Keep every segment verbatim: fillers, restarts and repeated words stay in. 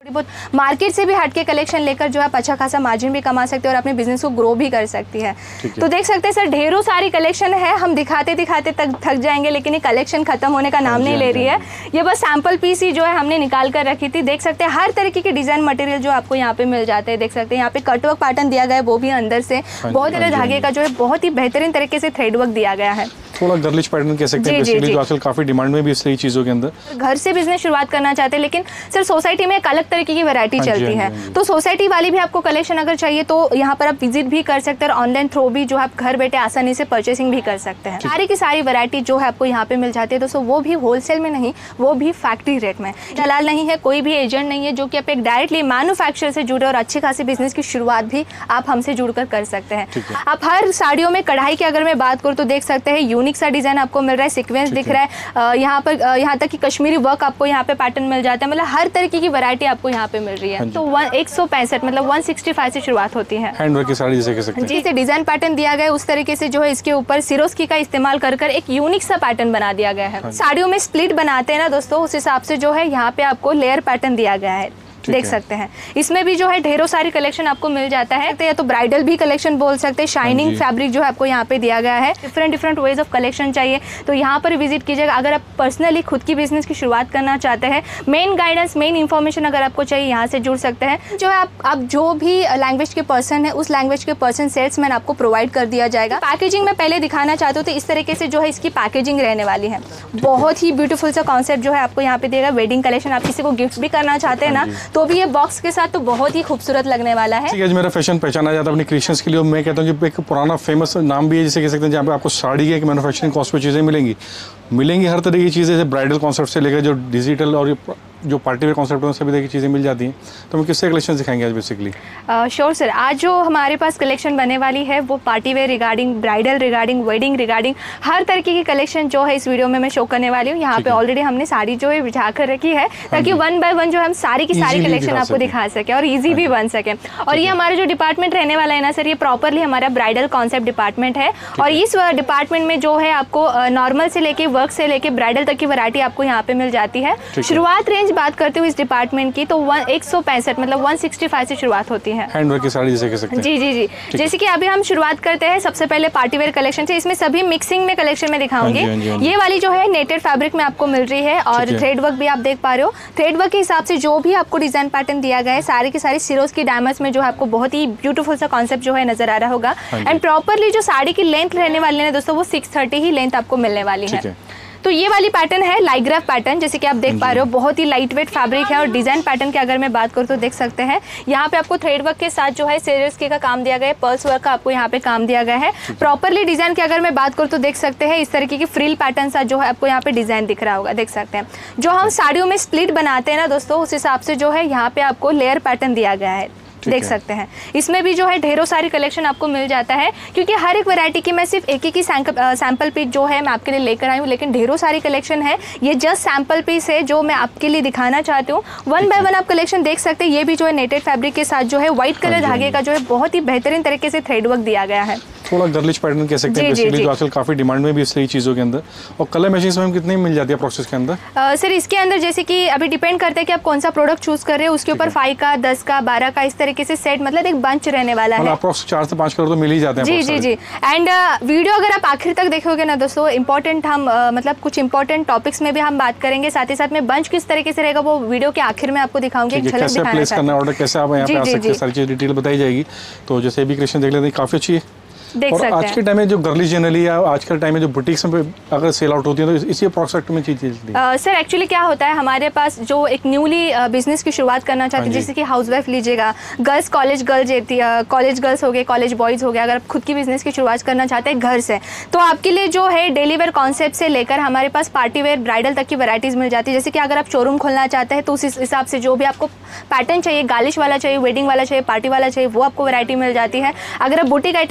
बहुत मार्केट से भी हटके कलेक्शन लेकर जो आप अच्छा खासा मार्जिन भी कमा सकते हैं और अपने बिजनेस को ग्रो भी कर सकती है। तो देख सकते हैं सर, ढेरों सारी कलेक्शन है, हम दिखाते दिखाते तक थक जाएंगे, लेकिन ये कलेक्शन खत्म होने का नाम नहीं ले रही है। ये बस सैंपल पीस ही जो है हमने निकाल कर रखी थी। देख सकते हैं हर तरीके के डिजाइन मटेरियल जो आपको यहाँ पे मिल जाते हैं। देख सकते हैं यहाँ पे कटवर्क पैटर्न दिया गया है, वो भी अंदर से बहुत सारे धागे का जो है बहुत ही बेहतरीन तरीके से थ्रेड वर्क दिया गया है। थोड़ा गर्लिश पैटर्न कह सकते हैं, बेसिकली जो आजकल काफी डिमांड में भी इस तरह की चीजों के अंदर। घर से बिजनेस शुरुआत करना चाहते हैं, लेकिन सर सोसाइटी में एक अलग तरीके की वैरायटी चलती है, तो सोसाइटी वाली भी आपको कलेक्शन अगर चाहिए तो यहाँ पर आप विजिट भी कर सकते हैं और ऑनलाइन थ्रू भी जो आप घर बैठे आसानी से परचेसिंग भी कर सकते हैं। सारी की सारी वैरायटी जो है आपको यहाँ पे मिल जाती है दोस्तों, वो भी होलसेल में नहीं, वो भी फैक्ट्री रेट में। दलाल नहीं है, कोई भी एजेंट नहीं है, जो कि आप एक डायरेक्टली मैन्युफैक्चरर से जुड़े और अच्छी खासी बिजनेस की शुरुआत भी आप हमसे जुड़कर कर सकते हैं। आप हर साड़ियों में कढ़ाई की अगर मैं बात करूँ तो देख सकते हैं यूनिक सा डिजाइन आपको मिल रहा है, सीक्वेंस दिख रहा है, यहाँ पर यहाँ तक कि कश्मीरी वर्क आपको यहाँ पे पैटर्न मिल जाता है, मतलब हर तरीके की वैरायटी आपको यहाँ पे मिल रही है। तो वन एक सौ पैंसठ मतलब वन सिक्सटी फाइव से शुरुआत होती है। हैंडवर्क की साड़ी जैसे कह सकते हैं जी, से डिजाइन पैटर्न दिया गया है उस तरीके से जो है इसके ऊपर सिरोस्की का इस्तेमाल कर कर एक यूनिक सा पैटर्न बना दिया गया है। साड़ियों में स्प्लिट बनाते हैं ना दोस्तों, उस हिसाब से जो है यहाँ पे आपको लेयर पैटर्न दिया गया है, देख सकते हैं। इसमें भी जो है ढेरों सारी कलेक्शन आपको मिल जाता है, या तो ब्राइडल भी कलेक्शन बोल सकते हैं। शाइनिंग फैब्रिक जो है आपको यहाँ पे दिया गया है। Different different ways of collection चाहिए तो यहाँ पर विजिट कीजिएगा। अगर आप पर्सनली खुद की बिजनेस की शुरुआत करना चाहते हैं, मेन गाइडेंस मेन इन्फॉर्मेशन अगर आपको चाहिए, यहाँ से जुड़ सकते हैं। जो है आप, आप जो भी लैंग्वेज के पर्सन है उस लैंग्वेज के पर्सन सेल्समैन आपको प्रोवाइड कर दिया जाएगा। पैकेजिंग में पहले दिखाना चाहते हो तो इस तरीके से जो है इसकी पैकेजिंग रहने वाली है। बहुत ही ब्यूटीफुल सा कॉन्सेप्ट जो है आपको यहाँ पे देगा। वेडिंग कलेक्शन आप किसी को गिफ्ट भी करना चाहते हैं ना, तो भी ये बॉक्स के साथ तो बहुत ही खूबसूरत लगने वाला है। ठीक है, मेरा फैशन पहचाना जाता है अपनी क्रिएशंस के लिए। मैं कहता हूँ कि एक पुराना फेमस नाम भी है जिसे कह सकते हैं, जहाँ पे आपको साड़ी के एक मैन्युफैक्चरिंग कॉस्ट पे चीज़ें मिलेंगी मिलेंगी हर तरह की चीज़ें, जैसे ब्राइडल कॉन्सेप्ट से लेकर जो डिजिटल और जो पार्टी वेयर कॉन्सेप्ट है सभी तरह की चीज़ें मिल जाती हैं। तो हम किससे कलेक्शन दिखाएंगे आज बेसिकली? श्योर सर, आज जो हमारे पास कलेक्शन बनने वाली है वो party wear regarding, bridal regarding, wedding regarding हर तरीके की कलेक्शन जो है इस वीडियो में मैं शो करने वाली हूँ। यहाँ पे ऑलरेडी हमने साड़ी जो है बिछा कर रखी है ताकि वन बाय वन जो हम सारी की सारी कलेक्शन आपको दिखा सके और ईजी भी बन सके। और ये हमारा जो डिपार्टमेंट रहने वाला है ना सर, ये प्रॉपरली हमारा ब्राइडल कॉन्सेप्ट डिपार्टमेंट है और इस डिपार्टमेंट में जो है आपको नॉर्मल से लेके वर्क से लेके ब्राइडल तक की वैरायटी आपको यहाँ पे मिल जाती है। शुरुआत रेंज बात करते हुए इस डिपार्टमेंट की तो वन एक सौ पैंसठ मतलब वन सिक्सटी फाइव से शुरुआत होती है। हैंडवर्क की साड़ी जैसे कह सकते हैं। जी जी जी जैसे कि अभी हम शुरुआत करते हैं सबसे पहले पार्टी वेयर कलेक्शन से। इसमें सभी मिक्सिंग में कलेक्शन में दिखाऊंगी। ये वाली जो है नेटेड फैब्रिक में आपको मिल रही है और थ्रेड वर्क भी आप देख पा रहे हो। थ्रेड वर्क के हिसाब से जो भी आपको डिजाइन पैटर्न दिया गया है सारे के सारे सिरोज की डायमंड्स में जो है आपको बहुत ही ब्यूटीफुल सा कॉन्सेप्ट जो है नजर आ रहा होगा। एंड प्रॉपरली जो साड़ी की लेंथ रहने वाली है दोस्तों वो सिक्स थर्टी ही लेंथ आपको मिलने वाली है। तो ये वाली पैटर्न है लाइग्राफ पैटर्न, जैसे कि आप देख पा रहे हो बहुत ही लाइट वेट फैब्रिक है। और डिजाइन पैटर्न की अगर मैं बात करूँ तो देख सकते हैं यहाँ पे आपको थ्रेड वर्क के साथ जो है सिरोस्की का काम दिया गया है, पर्ल्स वर्क का आपको यहाँ पे काम दिया गया है। प्रॉपरली डिजाइन की अगर मैं बात करूँ तो देख सकते हैं इस तरीके की फ्रिल पैटर्न सा जो है आपको यहाँ पे डिजाइन दिख रहा होगा। देख सकते हैं जो हम साड़ियों में स्प्लिट बनाते हैं ना दोस्तों, उस हिसाब से जो है यहाँ पे आपको लेयर पैटर्न दिया गया है, देख सकते हैं। इसमें भी जो है ढेरों सारी कलेक्शन आपको मिल जाता है, क्योंकि हर एक वैरायटी की मैं सिर्फ एक एक ही सैंपल पीस जो है मैं आपके लिए लेकर आई हूँ, लेकिन ढेरों सारी कलेक्शन है। ये जस्ट सैंपल पीस है जो मैं आपके लिए दिखाना चाहती हूँ। वन बाय वन आप कलेक्शन देख सकते हैं। ये भी जो है नेटेड फैब्रिक के साथ जो है व्हाइट कलर धागे का जो है बहुत ही बेहतरीन तरीके से थ्रेड वर्क दिया गया है। थोड़ा गर्लिश पैटर्न कह सकते हैं बेसिकली, जो आजकल काफी डिमांड में भी इस तरह की चीजों के अंदर। और कलर मैचिंग में कितनी मिल जाती है प्रोसेस के अंदर? uh, सर इसके अंदर जैसे कि अभी डिपेंड करता है कि आप कौन सा प्रोडक्ट चूज कर रहे हैं, उसके ऊपर फाइव का, दस का, बारह का इस तरीके से सेट मतलब एक बंच रहने वाला है। अप्रोक्स चार से पाँच करोड़ तो मिल ही जाते हैं। जी जी जी एंड वीडियो अगर आप आखिर तक देखोगे ना दोस्तों, इंपॉर्टेंट हम uh, मतलब कुछ इंपॉर्टेंट टॉपिक्स में भी हम बात करेंगे, साथ ही साथ में बंच किस तरीके से रहेगा वो वीडियो के आखिर में आपको दिखाऊंगी। एक झलक दिखाना चाहती हूं। ऑर्डर कैसे आप यहाँ पे आ सकते हैं, सारी चीज डिटेल बताई जाएगी। तो जैसे भी क्रिएशन देख लेते हैं काफी अच्छी है। देख और सकते आज के टाइम में जो गर्ली जनरली है, आज के टाइम में जो बुटीक्स में अगर सेल आउट होती है तो इसी प्रोडक्ट में चीज चलती है। सर एक्चुअली क्या होता है, हमारे पास जो एक न्यूली बिजनेस की शुरुआत करना चाहते हैं, जैसे कि हाउसवाइफ लीजिएगा, girls college girls college girls हो गए, कॉलेज बॉयज हो गए, अगर आप खुद की बिजनेस की शुरुआत करना चाहते हैं घर से, तो आपके लिए जो है डेली वेयर कॉन्सेप्ट से लेकर हमारे पास पार्टी वेयर ब्राइडल तक की वैरायटीज मिल जाती है। जैसे कि अगर आप शोरूम खोलना चाहते हैं तो उस हिसाब से जो भी आपको पैटर्न चाहिए, गालिश वाला चाहिए, वेडिंग वाला चाहिए, पार्टी वाला चाहिए, वो आपको वैरायटी मिल जाती है। अगर आप बुटीक आइटम रखना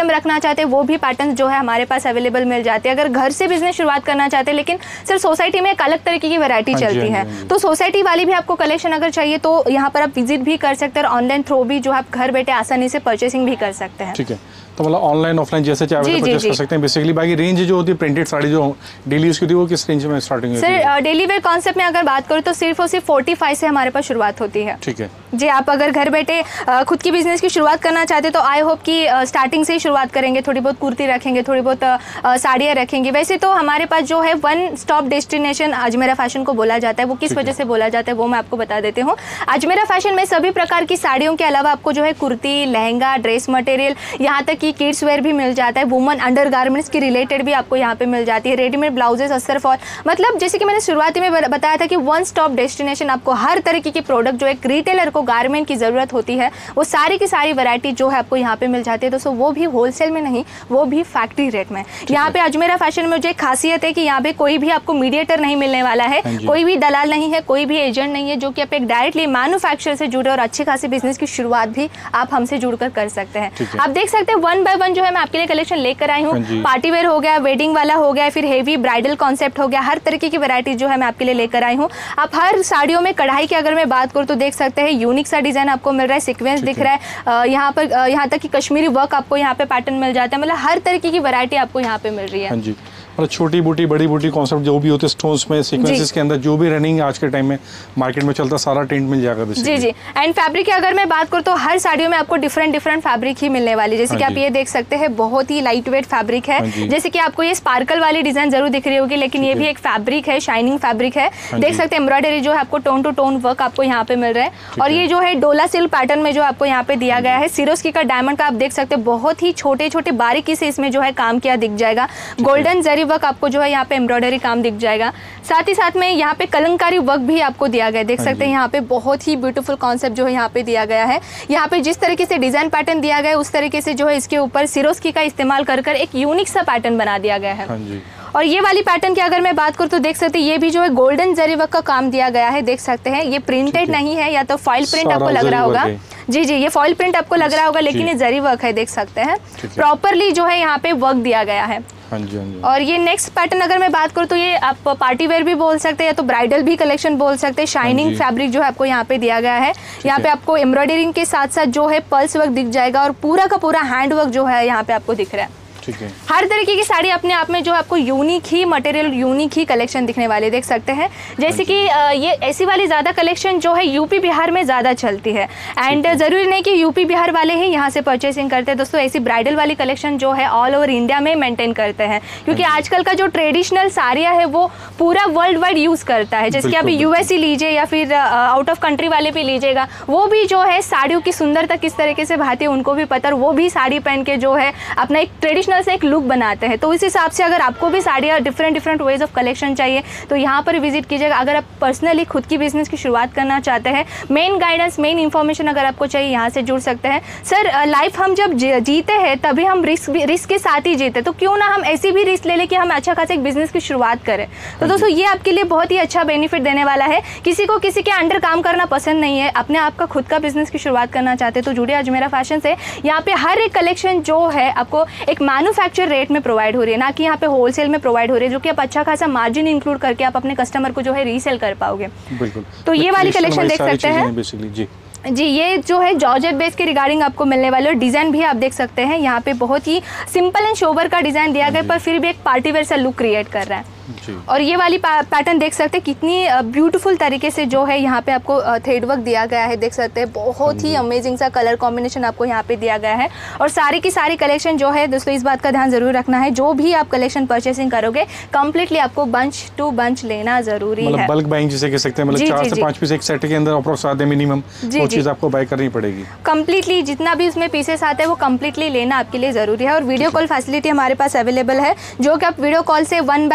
चाहते हैं वो भी पैटर्न जो है हमारे पास अवेलेबल मिल जाते हैं। अगर घर से बिजनेस शुरुआत करना चाहते हैं, लेकिन सर सोसाइटी में एक अलग तरीके की वैरायटी चलती है, तो सोसाइटी वाली भी आपको कलेक्शन अगर चाहिए तो यहाँ पर आप विजिट भी कर सकते हैं और ऑनलाइन थ्रू भी जो आप घर बैठे आसानी से परचेसिंग भी कर सकते हैं। ठीक है, तो मतलब ऑनलाइन ऑफलाइन जैसे चाहे परचेस कर सकते हैं बेसिकली। बाकी रेंज जो होती है प्रिंटेड साड़ी जो डेली यूज की होती है वो किस रेंज में स्टार्टिंग होती है? सर डेली वेयर कॉन्सेप्ट में अगर बात करूँ तो सिर्फ और सिर्फ फोर्टी फाइव से हमारे पास शुरुआत होती है। ठीक है जी, आप अगर घर बैठे खुद की बिजनेस की शुरुआत करना चाहते तो आई होप कि स्टार्टिंग से ही शुरुआत करेंगे, थोड़ी बहुत कुर्ती रखेंगे, थोड़ी बहुत साड़ियाँ रखेंगे। वैसे तो हमारे पास जो है one stop destination Ajmera fashion को बोला जाता है। वो किस वजह से बोला जाता है वो मैं आपको बता देती हूँ। अजमेरा फैशन में सभी प्रकार की साड़ियों के अलावा आपको जो है कुर्ती, लहंगा, ड्रेस मटेरियल, यहाँ तक कि किड्स वेयर भी मिल जाता है। वुमन अंडर गारमेंट्स की रिलेटेड भी आपको यहाँ पे मिल जाती है। रेडीमेड ब्लाउजेस, अस्तर फॉल, मतलब जैसे कि मैंने शुरुआती में बताया था कि वन स्टॉप डेस्टिनेशन, आपको हर तरीके की प्रोडक्ट जो एक रिटेलर को गारमेंट की जरूरत होती है वो सारी की सारी वैरायटी जो है आपको यहाँ पे मिल जाती है। दोस्तों वो भी होलसेल में नहीं, वो भी फैक्ट्री रेट में। यहाँ पे अजमेरा फैशन में जो एक खासियत है कि यहाँ पे कोई भी आपको मीडिएटर नहीं मिलने वाला है, कोई भी दलाल नहीं है, कोई भी एजेंट नहीं है, जो कि आप एक डायरेक्टली मैन्युफैक्चरर से जुड़े और अच्छी खासी बिजनेस की शुरुआत भी आप हमसे जुड़कर कर सकते हैं। आप देख सकते हैं वन बाय वन जो है मैं आपके लिए कलेक्शन लेकर आई हूँ। पार्टी वेयर हो गया, वेडिंग वाला हो गया, फिर हेवी ब्राइडल कॉन्सेप्ट हो गया, हर तरीके की वैरायटी जो है मैं आपके लिए लेकर आई हूँ। आप हर साड़ियों में कढ़ाई की अगर मैं बात करूँ तो देख सकते हैं यूनिक सा डिजाइन आपको मिल रहा है, सीक्वेंस दिख रहा है, यहाँ पर यहाँ तक कि कश्मीरी वर्क आपको यहाँ पे पैटर्न मिल जाता है। मतलब हर तरीके की वैरायटी आपको यहाँ पे मिल रही है। मतलब छोटी बूटी बड़ी बूटी कॉन्सेप्ट जो भी होते हैं स्टोन्स में, सीक्वेंसेस के अंदर जो भी रनिंग आज के टाइम में मार्केट में चलता सारा टेंट मिल जाएगा जी जी। एंड फैब्रिक की अगर मैं बात करूँ तो हर साड़ियों में आपको डिफरेंट डिफरेंट फैब्रिक ही मिलने वाली, जैसे कि आप ये देख सकते हैं बहुत ही लाइट वेट फैब्रिक है। जैसे कि आपको ये स्पार्कल वाली डिजाइन जरूर दिख रही होगी, लेकिन ये भी एक फैब्रिक है, शाइनिंग फैब्रिक है। देख सकते हैं एम्ब्रॉयडरी जो है आपको टोन टू टोन वर्क आपको यहाँ पे मिल रहा है। और ये जो है डोला सिल्क पैटर्न में जो आपको यहाँ पे दिया गया है, सिरोस्की का डायमंड का आप देख सकते हैं, बहुत ही छोटे छोटे बारीकी से इसमें जो है काम किया दिख जाएगा। गोल्डन जरी वर्क आपको जो है यहाँ पे एम्ब्रॉयडरी काम दिख जाएगा। साथ ही साथ में यहाँ पे कलंकारी वर्क भी आपको दिया गया है, देख सकते हैं यहाँ पे बहुत ही ब्यूटीफुल कॉन्सेप्ट जो है यहाँ पे दिया गया है। यहाँ पे जिस तरीके से डिजाइन पैटर्न दिया गया है उस तरीके से जो है इसके ऊपर सिरोस्की का इस्तेमाल कर कर एक यूनिक सा पैटर्न बना दिया गया है। और ये वाली पैटर्न की अगर मैं बात करूँ तो देख सकते हैं ये भी जो है गोल्डन जरी वर्क का काम दिया गया है, देख सकते हैं। ये प्रिंटेड नहीं है, या तो फॉइल प्रिंट आपको लग रहा होगा, जी जी, ये फॉइल प्रिंट आपको लग रहा होगा, लेकिन ये जरी वर्क है, देख सकते हैं प्रॉपरली जो है यहाँ पे वर्क दिया गया है। हाँ जी, हाँ जी। और ये नेक्स्ट पैटर्न अगर मैं बात करूँ तो ये आप पार्टी वेयर भी बोल सकते हैं या तो ब्राइडल भी कलेक्शन बोल सकते हैं। शाइनिंग फैब्रिक जो है आपको यहाँ पे दिया गया है। यहाँ पे आपको एम्ब्रॉयडरिंग के साथ साथ जो है पल्स वर्क दिख जाएगा और पूरा का पूरा हैंड वर्क जो है यहाँ पे आपको दिख रहा है। ठीक है। हर तरीके की साड़ी अपने आप में जो आपको यूनिक ही मटेरियल, यूनिक ही कलेक्शन दिखने वाले, देख सकते हैं। जैसे कि ये ऐसी वाली ज़्यादा कलेक्शन जो है यूपी बिहार में ज़्यादा चलती है। एंड ज़रूरी नहीं कि यूपी बिहार वाले ही यहाँ से परचेसिंग करते हैं दोस्तों। ऐसी ब्राइडल वाली कलेक्शन जो है ऑल ओवर इंडिया में मेंटेन करते हैं, क्योंकि आजकल का जो ट्रेडिशनल साड़ियाँ है वो पूरा वर्ल्ड वाइड यूज़ करता है। जैसे कि अभी यूएस ही लीजिए या फिर आउट ऑफ कंट्री वाले भी लीजिएगा, वो भी जो है साड़ियों की सुंदरता किस तरीके से भाती है उनको भी पता, वो भी साड़ी पहन के जो है अपना एक ट्रेडिशनल से एक लुक बनाते हैं। तो इस हिसाब से अगर आपको भी साड़ियाँ different different ways of collection चाहिए तो यहाँ पर विजिट कीजिएगा। अगर आप पर्सनली खुद की बिजनेस की शुरुआत करना चाहते हैं, मेन गाइडेंस, मेन इंफॉर्मेशन अगर आपको चाहिए, यहाँ से जुड़ सकते हैं। सर लाइफ हम जब जीते हैं तभी हम रिस्क रिस्क के साथ ही जीते, तो क्यों ना हम ऐसी भी रिस्क ले लें कि हम अच्छा खासा एक बिजनेस की शुरुआत करें। तो दोस्तों ये आपके लिए बहुत ही अच्छा बेनिफिट देने वाला है। किसी को किसी के अंडर काम करना पसंद नहीं है, अपने आप का खुद का बिजनेस की शुरुआत करना चाहते हैं तो जुड़िए अजमेरा फैशन से। यहाँ पे हर एक कलेक्शन जो है आपको एक मैन्युफैक्चर रेट में प्रोवाइड हो रही है, ना कि यहाँ पे होलसेल में प्रोवाइड हो रही है, जो कि आप अच्छा खासा मार्जिन इंक्लूड करके आप अपने कस्टमर को जो है रीसेल कर पाओगे। बिल्कुल। तो ये वाली कलेक्शन देख सकते हैं जी जी। ये जो है जॉर्जेट बेस के रिगार्डिंग आपको मिलने वाले, और डिजाइन भी आप देख सकते हैं यहाँ पे बहुत ही सिंपल एंड शोबर का डिजाइन दिया गया, पर फिर भी एक पार्टी वेयर सा लुक क्रिएट कर रहा है। और ये वाली पैटर्न देख सकते हैं कितनी ब्यूटीफुल तरीके से जो है यहाँ पे आपको थ्रेड वर्क दिया गया है, देख सकते हैं बहुत ही अमेजिंग सा कलर कॉम्बिनेशन आपको यहाँ पे दिया गया है। और सारी की सारी कलेक्शन जो है दोस्तों, इस बात का ध्यान जरूर रखना है, जो भी आप कलेक्शन परचेसिंग करोगे कंप्लीटली आपको बंच टू बंच लेना जरूरी है। बल्क बाइंग जिसे कह सकते हैं, मतलब चार से पांच पीस एक सेट के अंदर अप्रोक्स आते हैं मिनिमम, वो चीज आपको बाय करनी पड़ेगी। कंप्लीटली जितना भी उसमें पीसेस आते हैं वो कंप्लीटली लेना आपके लिए जरूरी है। और वीडियो कॉल फैसिलिटी हमारे पास अवेलेबल है, जो कि आप वीडियो कॉल से वन बाय वन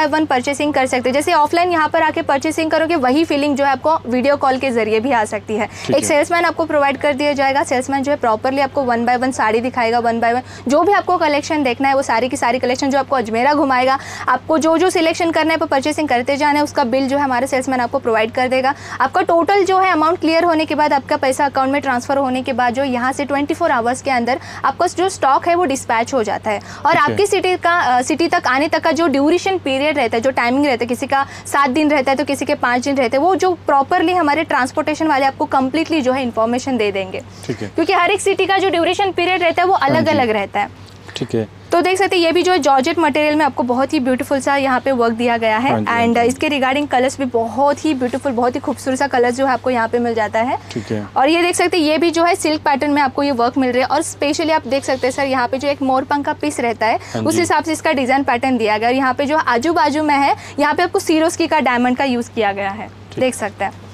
परचेसिंग कर सकते हैं। जैसे ऑफलाइन यहाँ पर आके परचेसिंग करोगे वही फीलिंग जो है आपको वीडियो कॉल के जरिए भी आ सकती है। एक सेल्समैन आपको प्रोवाइड कर दिया जाएगा, सेल्समैन जो है प्रॉपरली आपको वन बाय वन साड़ी दिखाएगा, वन बाय वन जो भी आपको कलेक्शन देखना है वो सारी की सारी कलेक्शन जो आपको अजमेरा घुमाएगा। आपको जो जो सिलेक्शन करना है पर परचेसिंग करते जाना है उसका बिल जो है हमारे सेल्समैन आपको प्रोवाइड कर देगा। आपका टोटल जो है अमाउंट क्लियर होने के बाद, आपका पैसा अकाउंट में ट्रांसफर होने के बाद जो यहाँ से ट्वेंटी फोर आवर्स के अंदर आपका जो स्टॉक है वो डिस्पैच हो जाता है। और आपकी सिटी का सिटी तक आने तक का जो ड्यूरेशन पीरियड रहता है, जो टाइमिंग रहता है, किसी का सात दिन रहता है तो किसी के पाँच दिन रहते हैं, वो जो प्रॉपरली हमारे ट्रांसपोर्टेशन वाले आपको कंप्लीटली जो है इन्फॉर्मेशन दे देंगे। ठीक है, क्योंकि हर एक सिटी का जो ड्यूरेशन पीरियड रहता है वो अलग अलग रहता है। ठीक है, तो देख सकते हैं ये भी जो है जॉर्जेट मटेरियल में आपको बहुत ही ब्यूटीफुल सा यहाँ पे वर्क दिया गया है। एंड इसके रिगार्डिंग कलर्स भी बहुत ही ब्यूटीफुल, बहुत ही खूबसूरत सा कलर्स जो है आपको यहाँ पे मिल जाता है। ठीक है, और ये देख सकते हैं ये भी जो है सिल्क पैटर्न में आपको ये वर्क मिल रहा है। और स्पेशली आप देख सकते हैं सर यहाँ पे जो एक मोर पंख का पीस रहता है उस हिसाब से इसका डिजाइन पैटर्न दिया गया है। और यहाँ पे जो आजू बाजू में है यहाँ पे आपको सीरोस्की का डायमंड का यूज किया गया है, देख सकते हैं।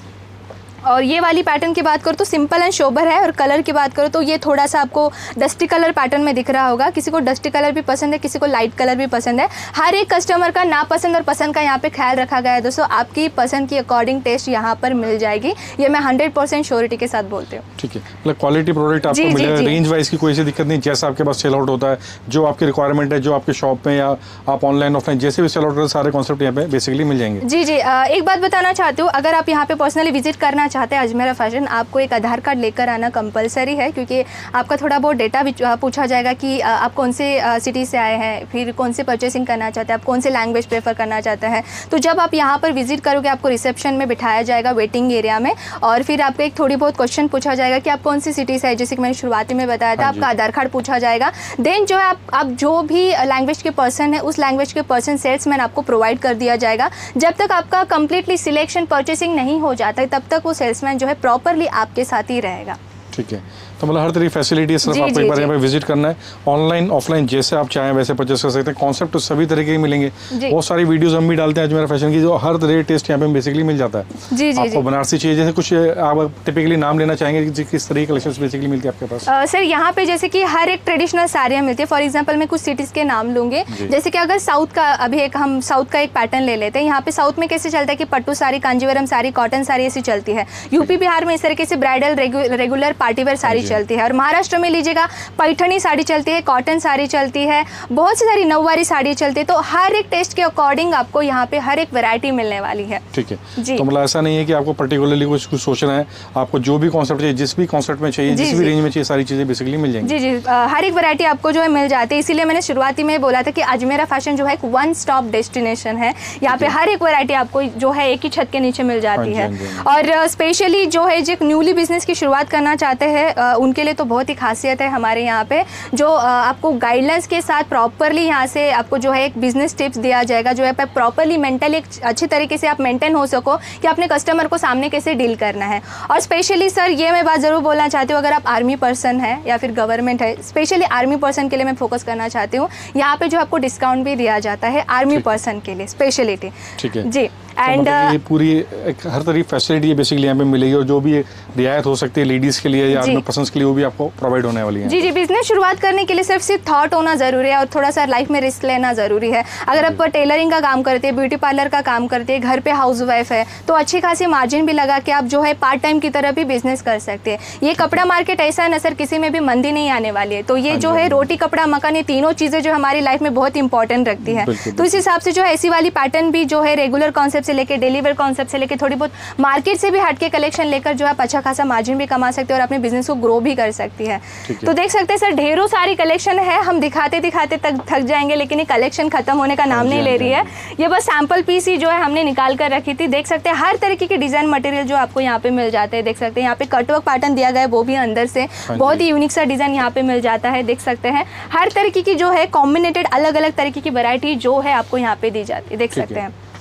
और ये वाली पैटर्न की बात करो तो सिंपल एंड सोबर है। और कलर की बात करो तो ये थोड़ा सा आपको डस्टी कलर पैटर्न में दिख रहा होगा। किसी को डस्टी कलर भी पसंद है, किसी को लाइट कलर भी पसंद है। हर एक कस्टमर का नापसंद और पसंद का यहाँ पे ख्याल रखा गया है दोस्तों। आपकी पसंद की अकॉर्डिंग टेस्ट यहाँ पर मिल जाएगी, ये मैं हंड्रेड परसेंट श्योरिटी के साथ बोलती हूँ। ठीक है, मतलब क्वालिटी प्रोडक्ट आपको मिलेगा, रेंज वाइज की कोई सी दिक्कत नहीं। जैसा आपके पास सेल आउट होता है, जो आपकी रिक्वायरमेंट है, जो आपके शॉप में या आप ऑनलाइन ऑफलाइन जैसे भी सेल आउट होता है, सारे कॉन्सेप्ट यहाँ पे बेसिकली मिल जाएंगे। जी जी, एक बात बताना चाहती हूँ, अगर आप यहाँ पे पर्सनली विजिट करना चाहते हैं अजमेरा फैशन, आपको एक आधार कार्ड लेकर आना कंपलसरी है, क्योंकि आपका थोड़ा बहुत डेटा पूछा जाएगा कि आप कौन से सिटी से आए हैं, फिर कौन से परचेसिंग करना चाहते हैं, आप कौन से लैंग्वेज प्रेफर करना चाहते हैं। तो जब आप यहाँ पर विजिट करोगे आपको रिसेप्शन में बिठाया जाएगा वेटिंग एरिया में, और फिर आपको एक थोड़ी बहुत क्वेश्चन पूछा जाएगा कि आप कौन सी सिटी से है, जैसे कि मैंने शुरुआती में बताया था। आपका आधार कार्ड पूछा जाएगा, देन जो है आप, आप जो भी लैंग्वेज के पर्सन है उस लैंग्वेज के पर्सन सेल्समैन आपको प्रोवाइड कर दिया जाएगा। जब तक आपका कंप्लीटली सिलेक्शन परचेसिंग नहीं हो जाता है तब तक वो सेल्समैन जो है प्रॉपरली आपके साथ ही रहेगा। ठीक है, तो मतलब हर तरह की फैसिलिटी है, सिर्फ आपको एक बार यहाँ पे विजिट करना है। ऑनलाइन ऑफलाइन जैसे आप चाहें वैसे परचेस कर सकते हैं। कॉन्सेप्ट तो सभी तरह के ही मिलेंगे, बहुत सारी वीडियोस हम भी डालते हैं अजमेरा फैशन की, जो हर तरह के टेस्ट यहाँ पे बेसिकली मिल जाता है। जी जी, आपको जी। बनारसी चाहिए, जैसे कुछ आप टिपिकली नाम लेना चाहेंगे किस तरह की कलेक्शंस बेसिकली मिलती है आपके पास? uh, सर यहाँ पे जैसे कि हर एक ट्रेडिशनल साड़ियाँ मिलती है। फॉर एग्जाम्पल मैं कुछ सिटीज़ के नाम लूँगी, जैसे कि अगर साउथ का, अभी एक हम साउथ का एक पैटर्न ले लेते हैं। यहाँ पे साउथ में कैसे चलता है कि पट्टू साड़ी, कांजीवरम साड़ी, कॉटन साड़ी ऐसी चलती है। यूपी बिहार में इस तरीके से ब्राइडल रेगुलर पार्टीवेयर साड़ी चलती है। और महाराष्ट्र में लीजिएगा पैठनी साड़ी चलती है, कॉटन साड़ी चलती है, बहुत सी सारी नौवारी साड़ी चलती है। तो हर एक टेस्ट के अकॉर्डिंग आपको यहाँ पे हर एक वैरायटी मिलने वाली है। ठीक है जी, तो मतलब ऐसा नहीं है कि आपको पर्टिकुलरली कुछ कुछ सोचना है, आपको जो भी कॉन्सेप्ट चाहिए, जिस भी कॉन्सेप्ट में चाहिए, जिस भी रेंज में चाहिए, सारी चीजें बेसिकली मिल जाएंगी। जी जी, हर एक वैरायटी आपको जो है मिल जाती है। इसीलिए मैंने शुरुआती में बोला था कि अजमेरा फैशन जो है एक वन स्टॉप डेस्टिनेशन है। यहाँ पे हर एक वैरायटी आपको जो है एक ही छत के नीचे मिल जाती है। और स्पेशली जो है जो न्यूली बिजनेस की शुरुआत करना चाहते हैं उनके लिए तो बहुत ही खासियत है हमारे यहाँ पे, जो आपको गाइडलाइंस के साथ प्रॉपरली यहाँ से आपको जो है एक बिजनेस टिप्स दिया जाएगा, जो है प्रॉपरली मेंटली एक अच्छे तरीके से आप मेंटेन हो सको कि अपने कस्टमर को सामने कैसे डील करना है। और स्पेशली सर ये मैं बात ज़रूर बोलना चाहती हूँ, अगर आप आर्मी पर्सन है या फिर गवर्नमेंट है, स्पेशली आर्मी पर्सन के लिए मैं फोकस करना चाहती हूँ। यहाँ पे जो आपको डिस्काउंट भी दिया जाता है आर्मी पर्सन के लिए स्पेशलिटी। ठीक है जी, एंड तो मतलब ये पूरी एक हर तरह की फैसिलिटी बेसिकली यहाँ पे मिलेगी, और जो भी रियायत हो सकती है लेडीज के लिए या आदमी पसंद के लिए वो भी आपको प्रोवाइड होने वाली है। जी जी, बिजनेस शुरुआत करने के लिए सिर्फ सिर्फ थॉट होना जरूरी है और थोड़ा सा लाइफ में रिस्क लेना जरूरी है। अगर आप टेलरिंग का काम करते हैं, ब्यूटी पार्लर का काम करते हैं, घर पे हाउस वाइफ है, तो अच्छी खासी मार्जिन भी लगा के आप जो है पार्ट टाइम की तरह भी बिजनेस कर सकते हैं। ये कपड़ा मार्केट ऐसा है ना सर, किसी में भी मंदी नहीं आने वाली है। तो ये जो है रोटी कपड़ा मकान, ये तीनों चीजें जो हमारी लाइफ में बहुत इंपॉर्टेंट रखती है। तो इस हिसाब से जो है ऐसी वाली पैटर्न भी जो है रेगुलर कॉन्सेप्ट से लेकर डेलीवर कॉन्सेप्ट से लेकर थोड़ी बहुत मार्केट से भी हटके कलेक्शन लेकर जो है आप अच्छा खासा मार्जिन भी कमा सकते हैं और अपने बिजनेस को ग्रो भी कर सकती है। तो देख सकते हैं सर ढेरों सारी कलेक्शन है, हम दिखाते दिखाते तक थक जाएंगे, लेकिन ये कलेक्शन खत्म होने का नाम नहीं ले रही है। ये बस सैंपल पीस ही जो है हमने निकाल कर रखी थी। देख सकते हैं हर तरीके के डिजाइन मटेरियल जो आपको यहाँ पे मिल जाते हैं। देख सकते हैं यहाँ पे कटवर्क पैटर्न दिया गया है, वो भी अंदर से बहुत ही यूनिक सा डिजाइन यहाँ पे मिल जाता है। देख सकते हैं हर तरीके की जो है कॉम्बिनेटेड अलग अलग तरीके की वैरायटी जो है आपको यहाँ पे दी जाती है। देख सकते हैं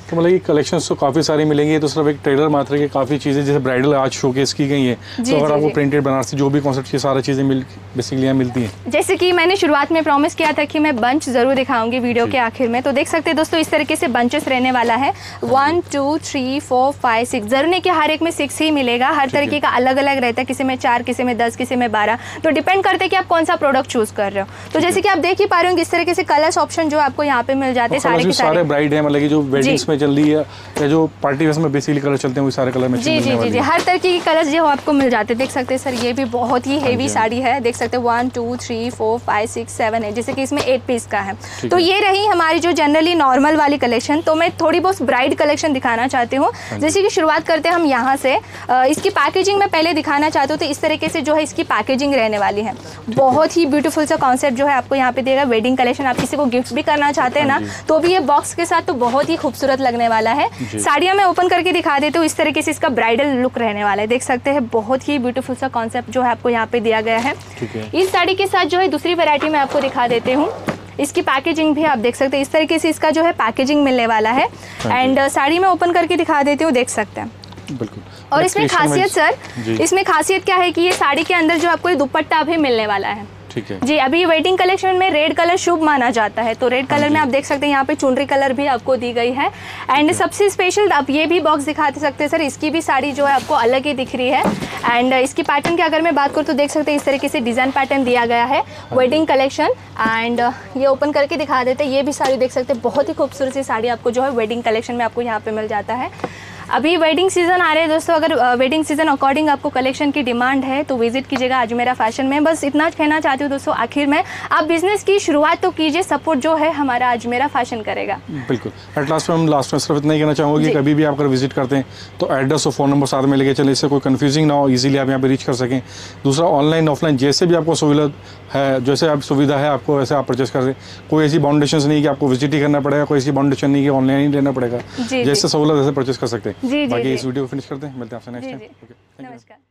तो मतलब ये कलेक्शंस तो काफ़ी सारी मिलेंगी, तो सिर्फ एक ट्रेलर मात्र के काफ़ी चीज़ें जैसे ब्राइडल आज शोकेस की गई है, तो अगर आपको प्रिंटेड बनारसी जो भी कॉन्सेप्ट की सारी चीज़ें मिल बेसिकली यहाँ मिलती हैं। जैसे कि मैंने शुरुआत में प्रॉमिस किया था कि मैं बंच ज़रूर दिखाऊंगी वीडियो के आखिर में, तो देख सकते हैं दोस्तों इस तरीके से बंचेस रहने वाला है। One two three four five six, जरूर नहीं कि हर एक में सिक्स ही मिलेगा, हर तरीके का अलग अलग रहता है, किसी में चार, किसी में दस, किसी में बारह, तो डिपेंड करते हैं कि आप कौन सा प्रोडक्ट चूज कर रहे हो। तो जैसे कि आप देख ही पा रहे हो इस तरीके से कलर्स ऑप्शन जो आपको यहाँ पे मिल जाते हैं, सारे के सारे ब्राइड है, मतलब जो वेडिंग्स में चल रही है या जो पार्टी वेयर्स में बेसिकली कलर चलते हैं वो सारे कलर में जी जी जी जी हर तरह के कलर्स जो आपको मिल जाते हैं। देख सकते हैं सर ये भी बहुत ही हेवी साड़ी है, देख सकते हैं one two three four five six seven है, जैसे कि इसमें एट पीस का है। तो ये रही हमारी जो जनरली नॉर्मल वाली कलेक्शन। तो मैं थोड़ी बहुत ब्राइड कलेक्शन दिखाना चाहती हूँ। जैसे कि शुरुआत करते हैं हम यहाँ से, इसकी पैकेजिंग में पहले दिखाना चाहती हूँ। तो इस तरीके से जो है इसकी पैकेजिंग रहने वाली है, बहुत ही ब्यूटीफुल सा कॉन्सेप्ट जो है आपको यहाँ पे देगा। वेडिंग कलेक्शन आप किसी को गिफ्ट भी करना चाहते हैं ना, तो भी ये बॉक्स के साथ तो बहुत ही खूबसूरत लगने वाला है। साड़ियाँ मैं ओपन करके दिखा देती हूँ, इस तरीके से इसका ब्राइडल लुक रहने वाला है। देख सकते हैं बहुत ही ब्यूटीफुल सा कॉन्सेप्ट जो है आपको यहाँ पे दिया गया है। इस साड़ी के साथ जो है दूसरी वैरायटी मैं आपको दिखा देती हूँ। इसकी पैकेजिंग भी आप देख सकते हैं, इस तरीके से इसका जो है पैकेजिंग मिलने वाला है। एंड साड़ी में ओपन करके दिखा देती हूँ, देख सकते हैं। बिल्कुल। और इसमें खासियत सर, इसमें खासियत क्या है कि ये साड़ी के अंदर जो आपको दुपट्टा भी मिलने वाला है। ठीक है जी। अभी वेडिंग कलेक्शन में रेड कलर शुभ माना जाता है, तो रेड कलर में आप देख सकते हैं यहाँ पे चुनरी कलर भी आपको दी गई है। एंड सबसे स्पेशल आप ये भी बॉक्स दिखा सकते हैं सर, इसकी भी साड़ी जो है आपको अलग ही दिख रही है। एंड इसकी पैटर्न की अगर मैं बात करूँ तो देख सकते हैं इस तरीके से डिज़ाइन पैटर्न दिया गया है, वेडिंग कलेक्शन। एंड ये ओपन करके दिखा देते हैं, ये भी साड़ी देख सकते हैं, बहुत ही खूबसूरत सी साड़ी आपको जो है वेडिंग कलेक्शन में आपको यहाँ पे मिल जाता है। अभी वेडिंग सीजन आ रहे हैं दोस्तों, अगर वेडिंग सीजन अकॉर्डिंग आपको कलेक्शन की डिमांड है तो विजिट कीजिएगा अजमेरा फैशन में। बस इतना कहना चाहती हूँ दोस्तों, आखिर में आप बिजनेस की शुरुआत तो कीजिए, सपोर्ट जो है हमारा अजमेरा फैशन करेगा। बिल्कुल। एट लास्ट में हम लास्ट में सिर्फ इतना ही कहना चाहूँगा कि कभी भी आप अगर विजिट करते हैं तो एड्रेस और फ़ोन नंबर साथ में लेके चले, इससे कोई कन्फ्यूजिंग ना हो, ईजिली आप यहाँ पे रीच कर सकें। दूसरा, ऑनलाइन ऑफलाइन जैसे भी आपको सहूलत है, जैसे आप सुविधा है आपको वैसे आप परचेस कर सकते। कोई ऐसी बाउंडेशन नहीं कि आपको विजिट ही करना पड़ेगा, कोई ऐसी बाउंडेशन नहीं कि ऑनलाइन ही लेना पड़ेगा, जैसे सहूलत वैसे परचेस कर सकते हैं। बाकी इस वीडियो को फिनिश करते हैं, मिलते हैं आपसे नेक्स्ट टाइम। नमस्कार।